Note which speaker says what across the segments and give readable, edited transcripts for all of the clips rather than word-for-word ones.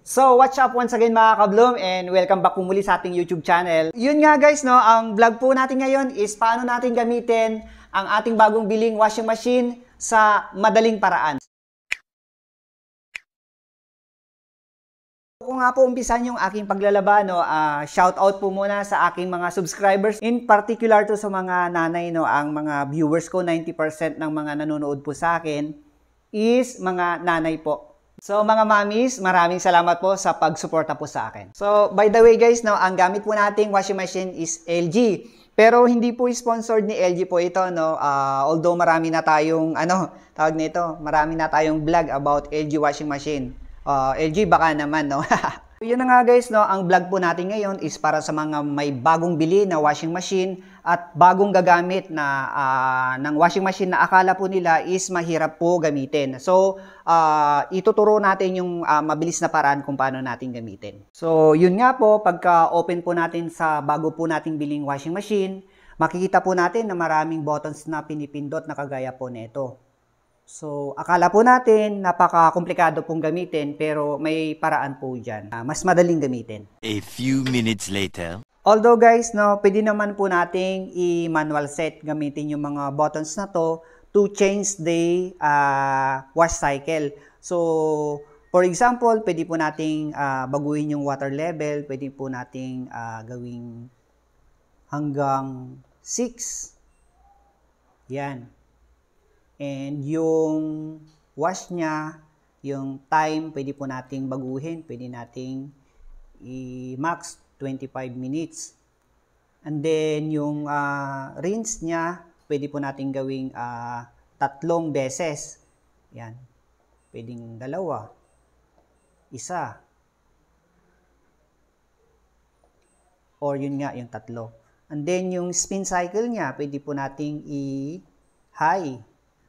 Speaker 1: So, what's up once again mga ka-Bloom and welcome back po muli sa ating YouTube channel. Yun nga guys, no, ang vlog po natin ngayon is paano natin gamitin ang ating bagong biling washing machine sa madaling paraan. Kung nga po umpisan yung aking paglalaba, no, shout out po muna sa aking mga subscribers. In particular to sa mga nanay, no, ang mga viewers ko, 90% ng mga nanonood po sa akin is mga nanay po. So mga mamis, maraming salamat po sa pagsuporta po sa akin. So by the way guys, no, ang gamit po nating washing machine is LG. Pero hindi po sponsored ni LG po ito, no. Although marami na tayong tawag nito, marami na tayong vlog about LG washing machine. LG baka naman, no. Yun na nga guys, no, ang vlog po natin ngayon is para sa mga may bagong bili na washing machine at bagong gagamit na ng washing machine na akala po nila is mahirap po gamitin. So, ituturo natin yung mabilis na paraan kung paano natin gamitin. So, yun nga po, pagka open po natin sa bago po nating biling washing machine, makikita po natin na maraming buttons na pinipindot na kagaya po nito. So, akala po natin napaka-komplikado pong gamitin pero may paraan po dyan. Mas madaling gamitin.
Speaker 2: A few minutes later.
Speaker 1: Although guys, no, pwede naman po nating i-manual set gamitin yung mga buttons na to change the wash cycle. So, for example, pwede po nating baguhin yung water level. Pwede po nating gawing hanggang 6. Yan. And yung wash niya, yung time, pwede po nating baguhin. Pwede nating i-max 25 minutes. And then, yung rinse niya, pwede po nating gawing 3 beses. Yan. Pwedeng 2. 1. Or yun nga, yung 3. And then, yung spin cycle niya, pwede po nating i-high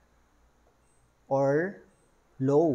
Speaker 1: or low.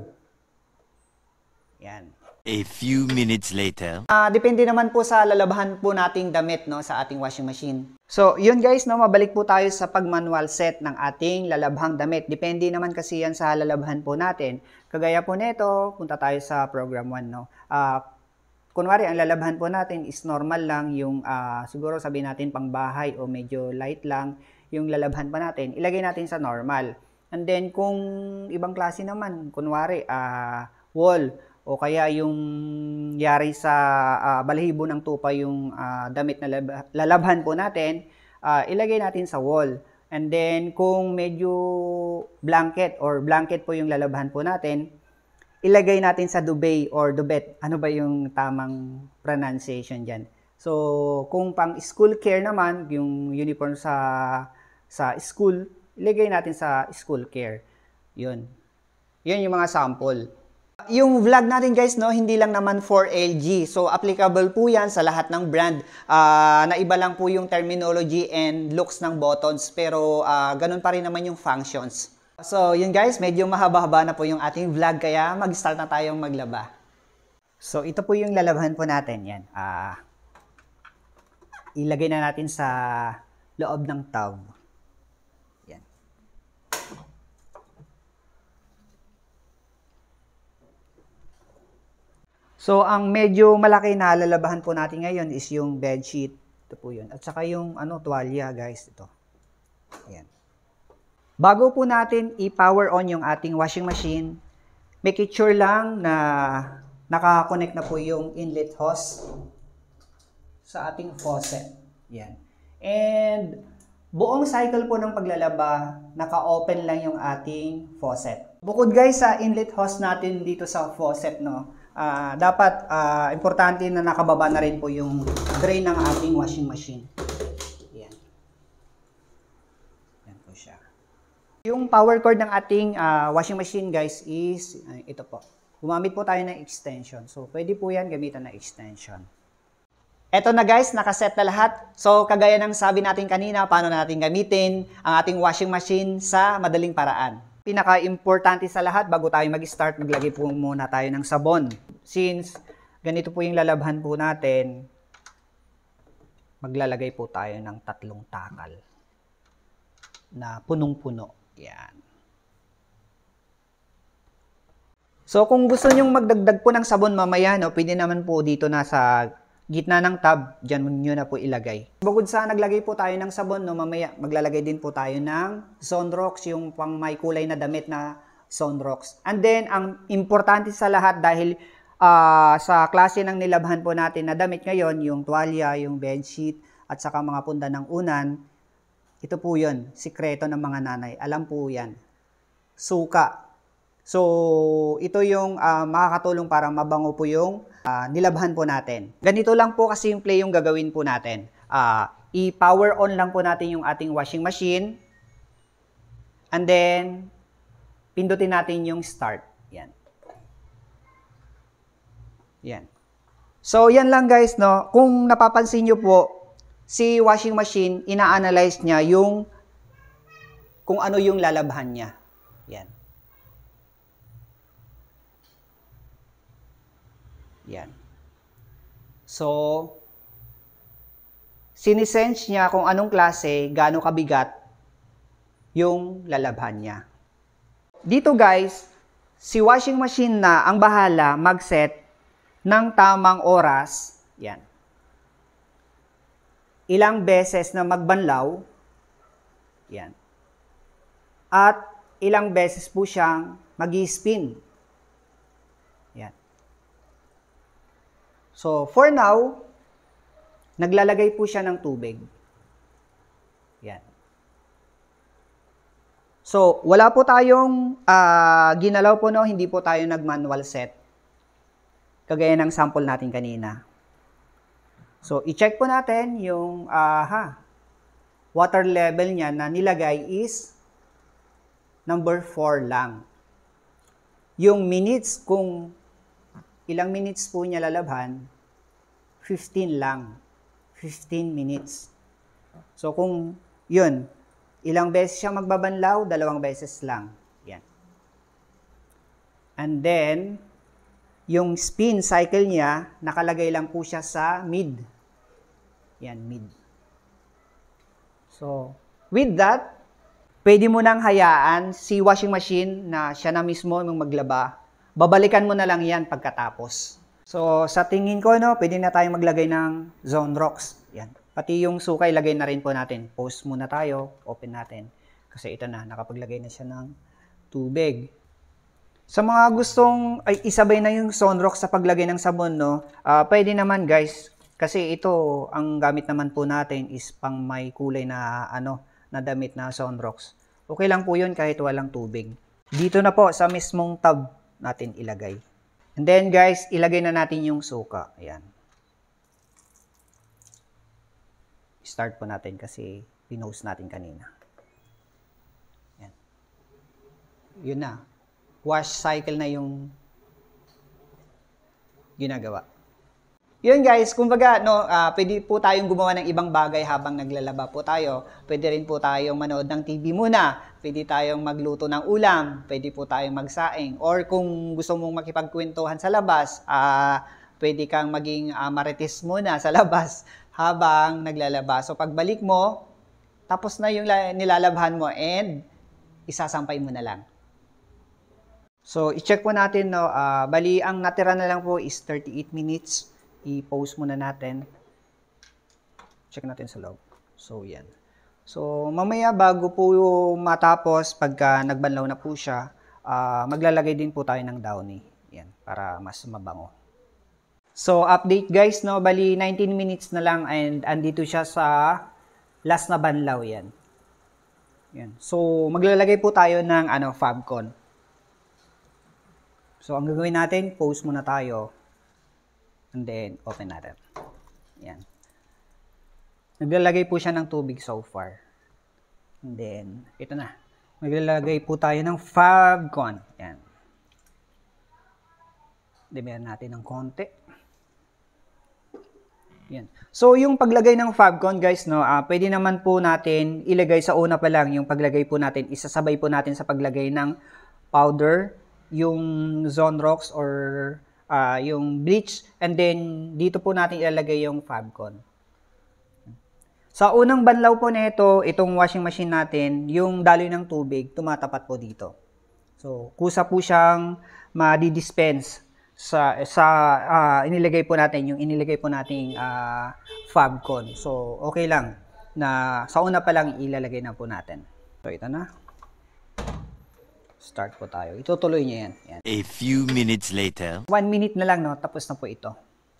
Speaker 1: Yan.
Speaker 2: A few minutes later.
Speaker 1: Depende naman po sa lalabahan po nating damit, no, sa ating washing machine. So, yun guys, no, mabalik po tayo sa pag-manual set ng ating lalabhang damit. Depende naman kasi yan sa lalabahan po natin. Kagaya po nito, punta tayo sa program 1, no. Kunwari, ang lalabahan po natin is normal lang, yung siguro sabihin natin pang bahay o medyo light lang yung lalabahan pa natin. Ilagay natin sa normal. And then, kung ibang klase naman, kunwari, wall, o kaya yung yari sa balahibo ng tupa yung damit na lalabhan po natin, ilagay natin sa wall. And then, kung medyo blanket or blanket po yung lalabhan po natin, ilagay natin sa duvet or dubet. Ano ba yung tamang pronunciation dyan? So, kung pang school care naman, yung uniform sa school, ilagay natin sa school care. Yun. Yun yung mga sample. Yung vlog natin guys, no, hindi lang naman for LG. So, applicable po yan sa lahat ng brand. Na iba lang po yung terminology and looks ng buttons. Pero, ganun pa rin naman yung functions. So, yun guys, medyo mahaba-haba na po yung ating vlog. Kaya, mag-start na tayong maglaba. So, ito po yung lalabahan po natin. Yan. Ilagay na natin sa loob ng tub. So, ang medyo malaki na lalabahan po natin ngayon is yung bedsheet. Ito po yun. At saka yung tuwalya, guys. Ito. Ayan. Bago po natin i-power on yung ating washing machine, make it sure lang na naka-connect na po yung inlet hose sa ating faucet. Ayan. And buong cycle po ng paglalaba, naka-open lang yung ating faucet. Bukod guys sa inlet hose natin dito sa faucet, no, dapat importante na nakababa na rin po yung drain ng ating washing machine. Ayan. Ayan po siya. Yung power cord ng ating washing machine guys is ito po. Gumamit po tayo ng extension. So, pwede po yan gamitan ng extension. Eto na guys, nakaset na lahat. So, kagaya ng sabi natin kanina, paano natin gamitin ang ating washing machine sa madaling paraan. Pinaka-importante sa lahat, bago tayo mag-start, maglagay po muna tayo ng sabon. Since ganito po yung lalabhan po natin, maglalagay po tayo ng 3 takal na punong-puno. Yan. So, kung gusto nyong magdagdag po ng sabon mamaya, no, pwede naman po dito na sa gitna ng tub, dyan nyo na po ilagay. Bukod sa naglagay po tayo ng sabon, no, mamaya maglalagay din po tayo ng Sunrocks, yung pang may kulay na damit na Sunrocks. And then, ang importante sa lahat dahil sa klase ng nilabhan po natin na damit ngayon, yung tuwalya, yung bedsheet, at saka mga punda ng unan, ito po yun, sikreto ng mga nanay. Alam po yan. Suka. So, ito yung makakatulong para mabango po yung nilabhan po natin. Ganito lang po kasimple yung gagawin po natin. I-power on lang po natin yung ating washing machine. And then, pindutin natin yung start. Yan. Yan. So, yan lang guys, no? Kung napapansin nyo po, si washing machine, ina-analyze niya yung kung ano yung lalabhan niya. Yan. Yan. So, sinisense niya kung anong klase, gaano kabigat yung lalabhan niya. Dito guys, si washing machine na ang bahala mag-set ng tamang oras. Yan. Ilang beses na magbanlaw. Yan. At ilang beses po siyang mag-spin. Yan. So, for now, naglalagay po siya ng tubig. Yan. So, wala po tayong ginalaw po, no? Hindi po tayo nag-manual set. Kagaya ng sample natin kanina. So, i-check po natin yung water level niya na nilagay is number 4 lang. Yung minutes, kung ilang minutes po niya lalabhan, 15 lang. 15 minutes. So, kung yun, ilang beses siya magbabanlaw, 2 beses lang. Yan. And then, yung spin cycle niya, nakalagay lang po siya sa mid. Yan, mid. So, with that, pwede mo nang hayaan si washing machine na siya na mismo yung maglaba. Babalikan mo na lang yan pagkatapos. So, sa tingin ko, no, pwede na tayo maglagay ng Sunrocks. Yan. Pati yung suka, ilagay na rin po natin. Pause muna tayo, open natin. Kasi ito na, nakapaglagay na siya ng tubig. Sa mga gustong isabay na yung Sunrocks sa paglagay ng sabon, no, pwede naman guys. Kasi ito, ang gamit naman po natin is pang may kulay na, na damit na Sunrocks. Okay lang po yun kahit walang tubig. Dito na po sa mismong tub natin ilagay. And then guys, ilagay na natin yung suka. Ayan. Start po natin kasi pinost natin kanina. Ayan. Yun na. Wash cycle na yung ginagawa. Yun guys, kumbaga, no, pwede po tayong gumawa ng ibang bagay habang naglalaba po tayo. Pwede rin po tayong manood ng TV muna. Pwede tayong magluto ng ulam. Pwede po tayong magsaing. Or kung gusto mong makipagkwentuhan sa labas, pwede kang maging marites muna sa labas habang naglalaba. So pagbalik mo, tapos na yung nilalabhan mo and isasampay mo na lang. So i-check po natin, no, bali ang natira na lang po is 38 minutes. I-pause muna natin. Check natin sa log. So, yan. So, mamaya bago po matapos, pagka nagbanlaw na po siya, maglalagay din po tayo ng downy. Yan, para mas mabango. So, update guys, no? Bali, 19 minutes na lang and andito siya sa last na banlaw. Yan. Yan. So, maglalagay po tayo ng Fabcon. So, ang gagawin natin, pause muna tayo. And then, open natin. Yan. Naglalagay po siya ng tubig so far. And then, ito na. Naglalagay po tayo ng Fabcon. Yan. Damihan natin ng konti. Yan. So, yung paglagay ng Fabcon, guys, no, pwede naman po natin ilagay sa una pa lang. Yung paglagay po natin, isasabay po natin sa paglagay ng powder, yung Sunrocks or yung bleach, and then dito po natin ilalagay yung Fabcon. Sa unang banlaw po nito, itong washing machine natin, yung daloy ng tubig, tumatapat po dito. So, kusa po siyang ma-dispense sa inilagay po natin nating favcon. So okay lang na sa una pa lang ilalagay na po natin. So ito na. Start po tayo. Itutuloy niya yan. Yan.
Speaker 2: A few minutes later.
Speaker 1: 1 minute na lang, no? Tapos na po ito.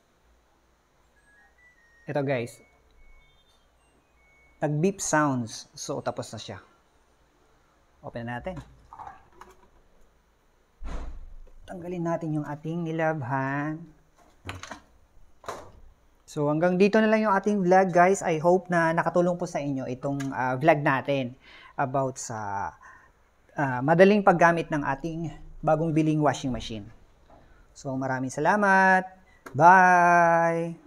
Speaker 1: Ito guys. Nag-beep sounds. So tapos na siya. Open na natin. Tanggalin natin yung ating nilabhan. So hanggang dito na lang yung ating vlog guys. I hope na nakatulong po sa inyo itong vlog natin about sa madaling paggamit ng ating bagong biling washing machine. So maraming salamat. Bye!